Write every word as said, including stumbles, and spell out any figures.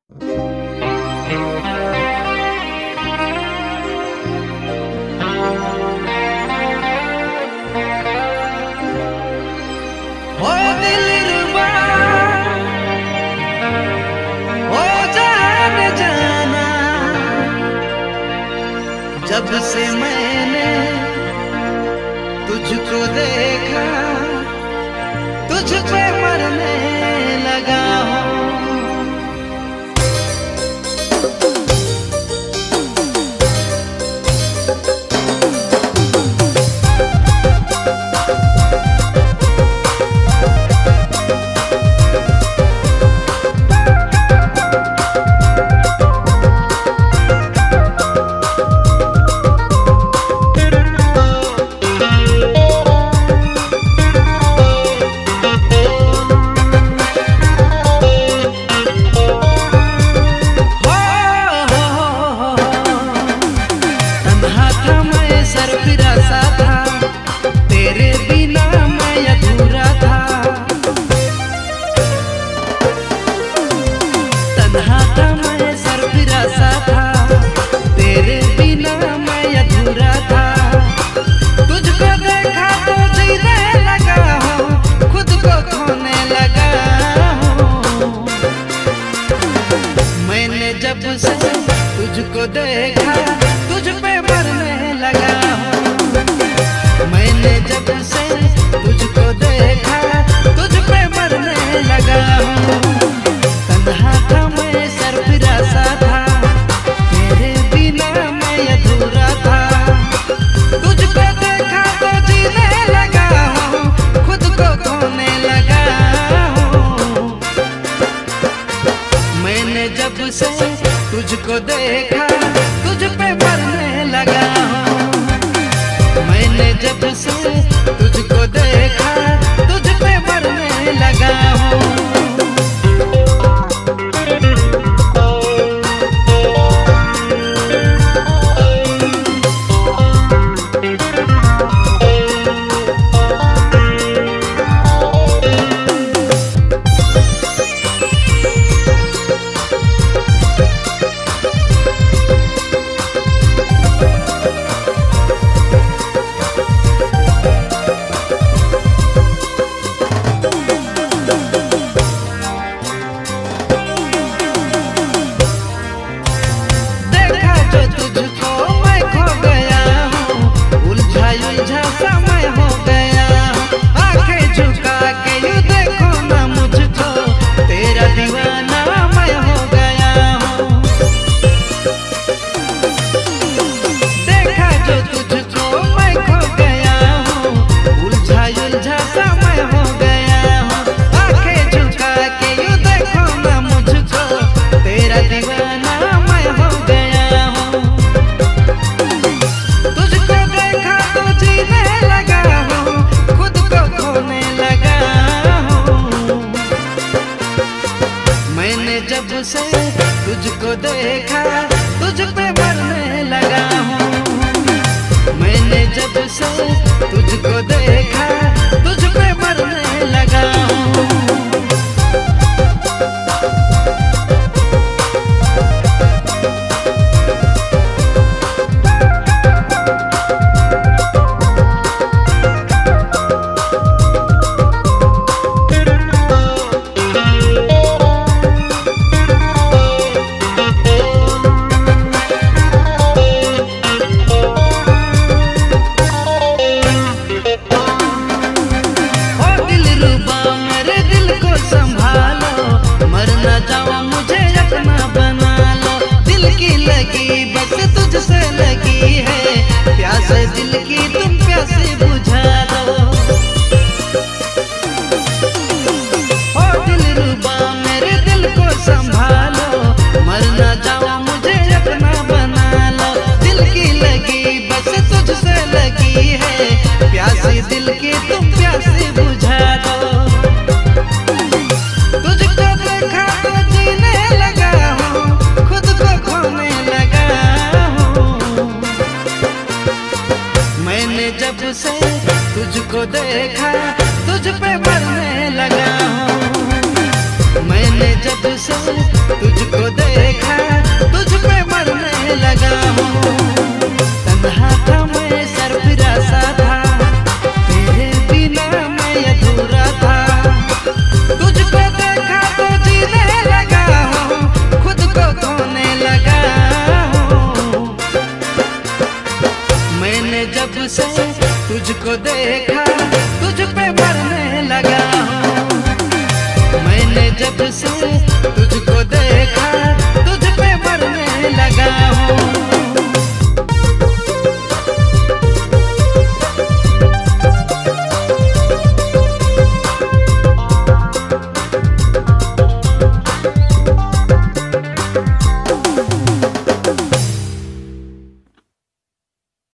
ओ दिलरुबा, ओ जान जाना, जब से मैंने तुझको देखा, तुझ पे मरने लगा हूँ। जब से तुझको देखा, तुझ पे मरने लगा हूँ। मैंने जब से तुझको देखा, तुझ पे मरने लगा हूँ। तन्हा था मैं, सरफिरा सा था, तेरे बिना मैं अधूरा था। तुझको देखा तो जीने लगा हूँ, खुद को खोने लगा हूँ। मैंने जब से तुझको देखा, तुझ पे मरने लगा हूँ। मैंने जब से तुझको देखा, तुझ पे मरने लगा हूँ। जब से तुझको देखा, तुझ पे मरने लगा हूँ। मैंने जब से तुझको देखा, तुझ पे मरने लगा हूँ। तुझसे लगी है प्यास दिल की, तुम प्यासे बुझा दो। ओ दिलरुबा मेरे दिल को संभालो, मर ना जाओ मुझे अपना बना लो। दिल की लगी बस तुझसे लगी है प्यास दिल की, तुम प्यासे बुझा दो। तुझको देखा तो जीने लगा हूँ, खुद को खोने लगा। जब से तुझको देखा, तुझ पे मरने लगा हूँ। मैंने जब से तुझको देखा तुझ पे मरने लगा हूँ। तन्हा था मैं सरफिरा सा था, तेरे बिना मैं अधूरा था। तुझको देखा तो जीने लगा हूँ, खुद को खोने लगा हूँ। मैंने जब से तुझको देखा तुझ पे मरने लगा हूँ। मैंने जब से तुझ